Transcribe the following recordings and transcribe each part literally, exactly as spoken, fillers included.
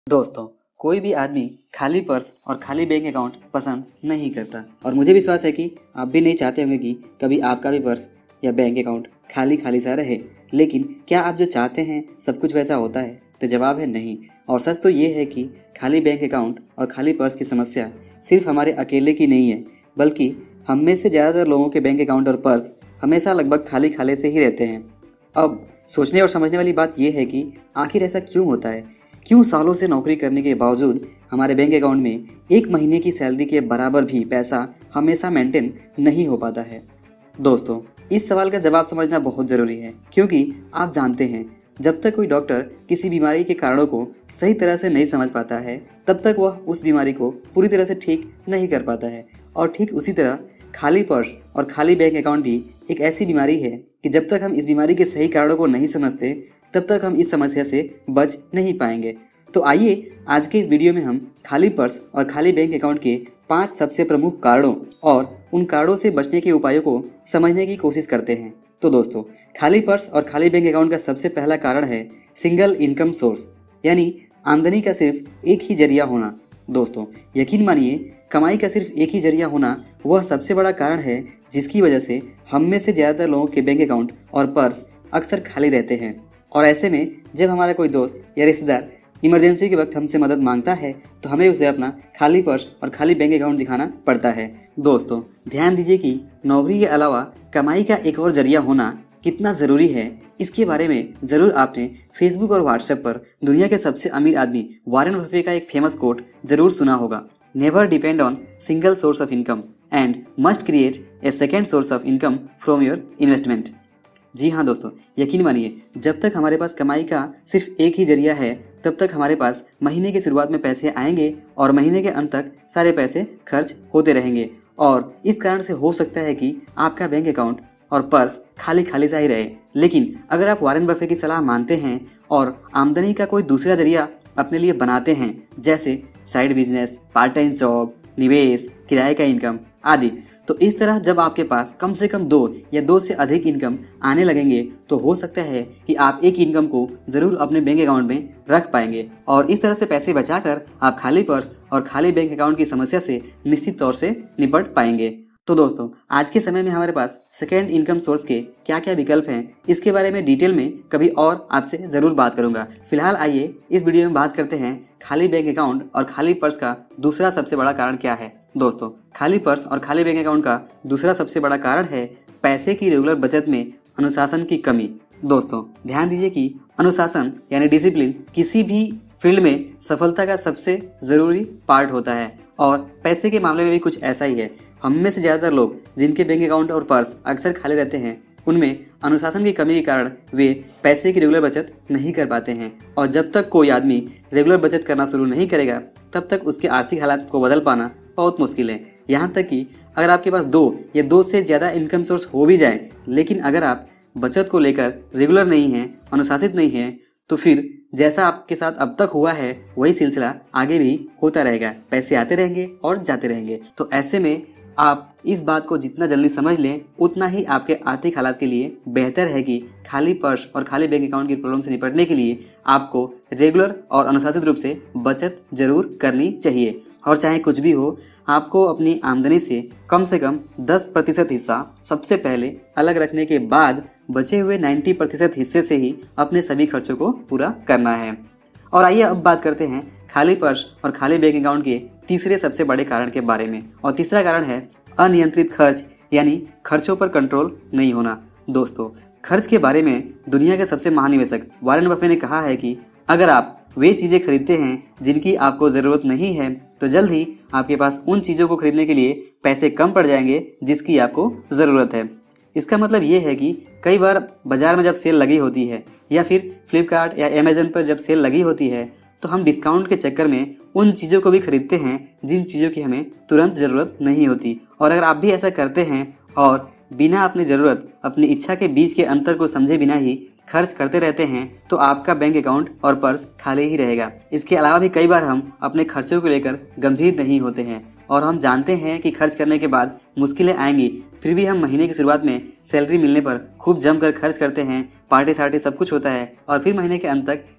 दोस्तों, कोई भी आदमी खाली पर्स और खाली बैंक अकाउंट पसंद नहीं करता और मुझे विश्वास है कि आप भी नहीं चाहते होंगे कि कभी आपका भी पर्स या बैंक अकाउंट खाली खाली सा रहे। लेकिन क्या आप जो चाहते हैं सब कुछ वैसा होता है? तो जवाब है नहीं। और सच तो ये है कि खाली बैंक अकाउंट और खाली पर्स की समस्या सिर्फ हमारे अकेले की नहीं है, बल्कि हम में से ज़्यादातर लोगों के बैंक अकाउंट और पर्स हमेशा लगभग खाली खाली से ही रहते हैं। अब सोचने और समझने वाली बात यह है कि आखिर ऐसा क्यों होता है? क्यों सालों से नौकरी करने के बावजूद हमारे बैंक अकाउंट में एक महीने की सैलरी के बराबर भी पैसा हमेशा मेंटेन नहीं हो पाता है? दोस्तों, इस सवाल का जवाब समझना बहुत ज़रूरी है, क्योंकि आप जानते हैं जब तक कोई डॉक्टर किसी बीमारी के कारणों को सही तरह से नहीं समझ पाता है तब तक वह उस बीमारी को पूरी तरह से ठीक नहीं कर पाता है। और ठीक उसी तरह खाली पर्स और खाली बैंक अकाउंट भी एक ऐसी बीमारी है कि जब तक हम इस बीमारी के सही कारणों को नहीं समझते तब तक हम इस समस्या से बच नहीं पाएंगे। तो आइए आज के इस वीडियो में हम खाली पर्स और खाली बैंक अकाउंट के पांच सबसे प्रमुख कारणों और उन कारणों से बचने के उपायों को समझने की कोशिश करते हैं। तो दोस्तों, खाली पर्स और खाली बैंक अकाउंट का सबसे पहला कारण है सिंगल इनकम सोर्स, यानी आमदनी का सिर्फ एक ही जरिया होना। दोस्तों, यकीन मानिए, कमाई का सिर्फ एक ही जरिया होना वह सबसे बड़ा कारण है जिसकी वजह से हम में से ज़्यादातर लोगों के बैंक अकाउंट और पर्स अक्सर खाली रहते हैं। और ऐसे में जब हमारा कोई दोस्त या रिश्तेदार इमरजेंसी के वक्त हमसे मदद मांगता है तो हमें उसे अपना खाली पर्स और खाली बैंक अकाउंट दिखाना पड़ता है। दोस्तों, ध्यान दीजिए कि नौकरी के अलावा कमाई का एक और जरिया होना कितना ज़रूरी है, इसके बारे में ज़रूर आपने फेसबुक और व्हाट्सएप पर दुनिया के सबसे अमीर आदमी वॉरेन बफे का एक फेमस कोट जरूर सुना होगा। Never depend on single source of income and must create a second source of income from your investment. जी हाँ दोस्तों, यकीन मानिए, जब तक हमारे पास कमाई का सिर्फ एक ही जरिया है तब तक हमारे पास महीने की शुरुआत में पैसे आएंगे और महीने के अंत तक सारे पैसे खर्च होते रहेंगे। और इस कारण से हो सकता है कि आपका बैंक अकाउंट और पर्स खाली खाली सा ही रहे। लेकिन अगर आप वॉरेन बफे की सलाह मानते हैं और आमदनी का कोई दूसरा जरिया अपने लिए बनाते हैं, जैसे side business, part time job, निवेश, किराए का इनकम आदि, तो इस तरह जब आपके पास कम से कम दो या दो से अधिक इनकम आने लगेंगे तो हो सकता है कि आप एक इनकम को जरूर अपने बैंक अकाउंट में रख पाएंगे और इस तरह से पैसे बचाकर आप खाली पर्स और खाली बैंक अकाउंट की समस्या से निश्चित तौर से निपट पाएंगे। तो दोस्तों, आज के समय में हमारे पास सेकेंड इनकम सोर्स के क्या क्या विकल्प हैं, इसके बारे में डिटेल में कभी और आपसे जरूर बात करूंगा। फिलहाल आइए इस वीडियो में बात करते हैं खाली बैंक अकाउंट और खाली पर्स का दूसरा सबसे बड़ा कारण क्या है। दोस्तों, खाली पर्स और खाली बैंक अकाउंट का दूसरा सबसे बड़ा कारण है पैसे की रेगुलर बचत में अनुशासन की कमी। दोस्तों, ध्यान दीजिए कि अनुशासन यानी डिसिप्लिन किसी भी फील्ड में सफलता का सबसे जरूरी पार्ट होता है और पैसे के मामले में भी कुछ ऐसा ही है। हम में से ज़्यादातर लोग जिनके बैंक अकाउंट और पर्स अक्सर खाली रहते हैं, उनमें अनुशासन की कमी के कारण वे पैसे की रेगुलर बचत नहीं कर पाते हैं। और जब तक कोई आदमी रेगुलर बचत करना शुरू नहीं करेगा तब तक उसके आर्थिक हालात को बदल पाना बहुत मुश्किल है। यहाँ तक कि अगर आपके पास दो या दो से ज़्यादा इनकम सोर्स हो भी जाए, लेकिन अगर आप बचत को लेकर रेगुलर नहीं हैं, अनुशासित नहीं हैं, तो फिर जैसा आपके साथ अब तक हुआ है वही सिलसिला आगे भी होता रहेगा। पैसे आते रहेंगे और जाते रहेंगे। तो ऐसे में आप इस बात को जितना जल्दी समझ लें उतना ही आपके आर्थिक हालात के लिए बेहतर है कि खाली पर्स और खाली बैंक अकाउंट की प्रॉब्लम से निपटने के लिए आपको रेगुलर और अनुशासित रूप से बचत जरूर करनी चाहिए। और चाहे कुछ भी हो, आपको अपनी आमदनी से कम से कम दस प्रतिशत हिस्सा सबसे पहले अलग रखने के बाद बचे हुए नब्बे प्रतिशत हिस्से से ही अपने सभी खर्चों को पूरा करना है। और आइए अब बात करते हैं खाली पर्स और खाली बैंक अकाउंट के तीसरे सबसे बड़े कारण के बारे में। और तीसरा कारण है अनियंत्रित खर्च, यानी खर्चों पर कंट्रोल नहीं होना। दोस्तों, खर्च के बारे में दुनिया के सबसे महानिवेशक वॉरेन बफे ने कहा है कि अगर आप वे चीज़ें खरीदते हैं जिनकी आपको ज़रूरत नहीं है तो जल्द ही आपके पास उन चीज़ों को खरीदने के लिए पैसे कम पड़ जाएंगे जिसकी आपको ज़रूरत है। इसका मतलब ये है कि कई बार बाजार में जब सेल लगी होती है या फिर फ्लिपकार्ट या अमेजन पर जब सेल लगी होती है तो हम डिस्काउंट के चक्कर में उन चीज़ों को भी खरीदते हैं जिन चीज़ों की हमें तुरंत ज़रूरत नहीं होती। और अगर आप भी ऐसा करते हैं और बिना अपनी ज़रूरत अपनी इच्छा के बीच के अंतर को समझे बिना ही खर्च करते रहते हैं तो आपका बैंक अकाउंट और पर्स खाली ही रहेगा। इसके अलावा भी कई बार हम अपने खर्चों को लेकर गंभीर नहीं होते हैं और हम जानते हैं कि खर्च करने के बाद मुश्किलें आएंगी, फिर भी हम महीने की शुरुआत में सैलरी मिलने पर खूब जमकर खर्च करते हैं, पार्टी सार्टी सब कुछ होता है और फिर महीने के अंत तक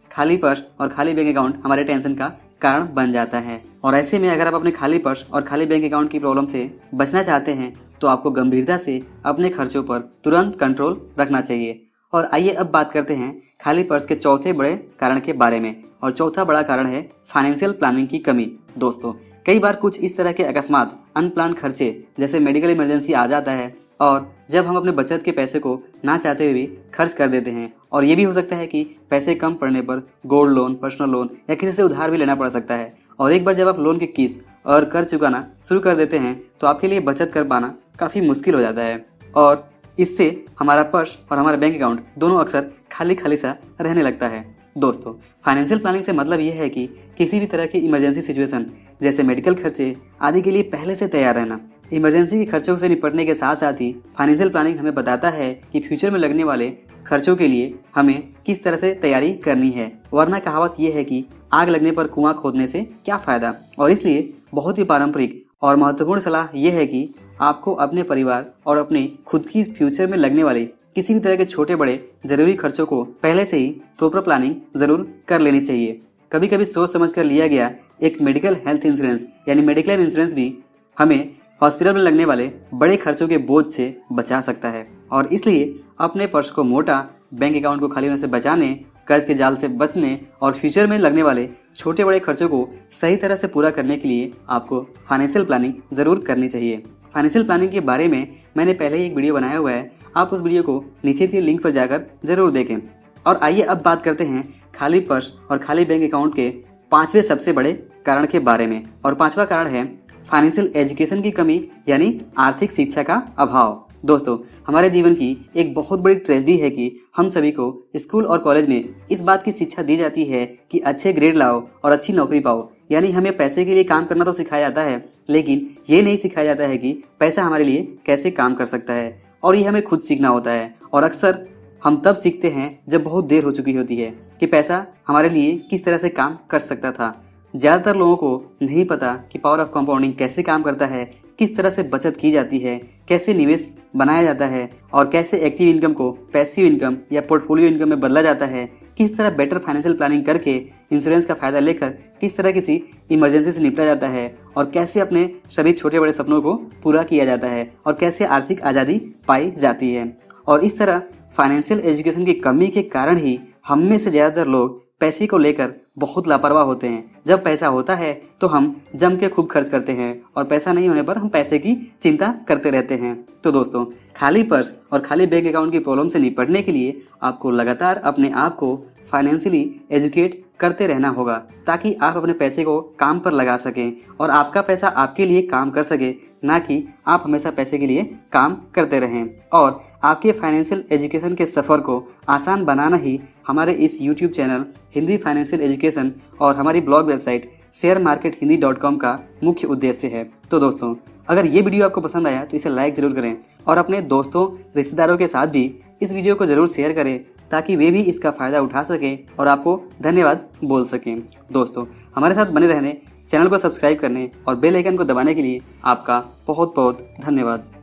खाली पर्स और खाली बैंक अकाउंट हमारे टेंशन का कारण बन जाता है। और ऐसे में अगर आप अपने खाली पर्स और खाली बैंक अकाउंट की प्रॉब्लम से बचना चाहते हैं तो आपको गंभीरता से अपने खर्चों पर तुरंत कंट्रोल रखना चाहिए। और आइए अब बात करते हैं खाली पर्स के चौथे बड़े कारण के बारे में। और चौथा बड़ा कारण है फाइनेंशियल प्लानिंग की कमी। दोस्तों, कई बार कुछ इस तरह के अकस्मात अनप्लान खर्चे जैसे मेडिकल इमरजेंसी आ जाता है और जब हम अपने बचत के पैसे को ना चाहते हुए भी खर्च कर देते हैं। और ये भी हो सकता है कि पैसे कम पड़ने पर गोल्ड लोन, पर्सनल लोन या किसी से उधार भी लेना पड़ सकता है। और एक बार जब आप लोन की किस्त और कर चुकाना शुरू कर देते हैं तो आपके लिए बचत कर पाना काफ़ी मुश्किल हो जाता है और इससे हमारा पर्स और हमारा बैंक अकाउंट दोनों अक्सर खाली खाली सा रहने लगता है। दोस्तों, फाइनेंशियल प्लानिंग से मतलब यह है कि किसी भी तरह की इमरजेंसी सिचुएशन जैसे मेडिकल खर्चे आदि के लिए पहले से तैयार रहना। इमरजेंसी के खर्चों से निपटने के साथ साथ ही फाइनेंशियल प्लानिंग हमें बताता है कि फ्यूचर में लगने वाले खर्चों के लिए हमें किस तरह से तैयारी करनी है। वरना कहावत यह है कि आग लगने पर कुआं खोदने से क्या फायदा। और इसलिए बहुत ही पारंपरिक और महत्वपूर्ण सलाह यह है कि आपको अपने परिवार और अपने खुद की फ्यूचर में लगने वाले किसी भी तरह के छोटे बड़े जरूरी खर्चों को पहले से ही प्रॉपर प्लानिंग जरूर कर लेनी चाहिए। कभी कभी सोच समझ कर लिया गया एक मेडिकल हेल्थ इंश्योरेंस यानी मेडिक्लेम इंश्योरेंस भी हमें हॉस्पिटल में लगने वाले बड़े खर्चों के बोझ से बचा सकता है। और इसलिए अपने पर्स को मोटा, बैंक अकाउंट को खाली होने से बचाने, कर्ज के जाल से बचने और फ्यूचर में लगने वाले छोटे बड़े खर्चों को सही तरह से पूरा करने के लिए आपको फाइनेंशियल प्लानिंग जरूर करनी चाहिए। फाइनेंशियल प्लानिंग के बारे में मैंने पहले ही एक वीडियो बनाया हुआ है, आप उस वीडियो को नीचे दिए लिंक पर जाकर जरूर देखें। और आइए अब बात करते हैं खाली पर्स और खाली बैंक अकाउंट के पांचवें सबसे बड़े कारण के बारे में। और पांचवा कारण है फाइनेंशियल एजुकेशन की कमी यानी आर्थिक शिक्षा का अभाव। दोस्तों, हमारे जीवन की एक बहुत बड़ी ट्रेजेडी है कि हम सभी को स्कूल और कॉलेज में इस बात की शिक्षा दी जाती है कि अच्छे ग्रेड लाओ और अच्छी नौकरी पाओ। यानी हमें पैसे के लिए काम करना तो सिखाया जाता है, लेकिन ये नहीं सिखाया जाता है कि पैसा हमारे लिए कैसे काम कर सकता है। और ये हमें खुद सीखना होता है। और अक्सर हम तब सीखते हैं जब बहुत देर हो चुकी होती है कि पैसा हमारे लिए किस तरह से काम कर सकता था। ज़्यादातर लोगों को नहीं पता कि पावर ऑफ कंपाउंडिंग कैसे काम करता है, किस तरह से बचत की जाती है, कैसे निवेश बनाया जाता है और कैसे एक्टिव इनकम को पैसिव इनकम या पोर्टफोलियो इनकम में बदला जाता है, किस तरह बेटर फाइनेंशियल प्लानिंग करके इंश्योरेंस का फायदा लेकर किस तरह किसी इमरजेंसी से निपटा जाता है और कैसे अपने सभी छोटे बड़े सपनों को पूरा किया जाता है और कैसे आर्थिक आज़ादी पाई जाती है। और इस तरह फाइनेंशियल एजुकेशन की कमी के कारण ही हम में से ज़्यादातर लोग पैसे को लेकर बहुत लापरवाह होते हैं। जब पैसा होता है तो हम जम के खूब खर्च करते हैं और पैसा नहीं होने पर हम पैसे की चिंता करते रहते हैं। तो दोस्तों, खाली पर्स और खाली बैंक अकाउंट की प्रॉब्लम से निपटने के लिए आपको लगातार अपने आप को फाइनेंशियली एजुकेट करते रहना होगा ताकि आप अपने पैसे को काम पर लगा सकें और आपका पैसा आपके लिए काम कर सके, ना कि आप हमेशा पैसे के लिए काम करते रहें। और आपके फाइनेंशियल एजुकेशन के सफ़र को आसान बनाना ही हमारे इस YouTube channel Hindi financial education और हमारी blog website share market Hindi dot com का मुख्य उद्देश्य है। तो दोस्तों, अगर ये वीडियो आपको पसंद आया तो इसे लाइक जरूर करें और अपने दोस्तों रिश्तेदारों के साथ भी इस वीडियो को जरूर शेयर करें ताकि वे भी इसका फ़ायदा उठा सकें और आपको धन्यवाद बोल सकें। दोस्तों, हमारे साथ बने रहने, चैनल को सब्सक्राइब करने और बेल आइकन को दबाने के लिए आपका बहुत बहुत धन्यवाद।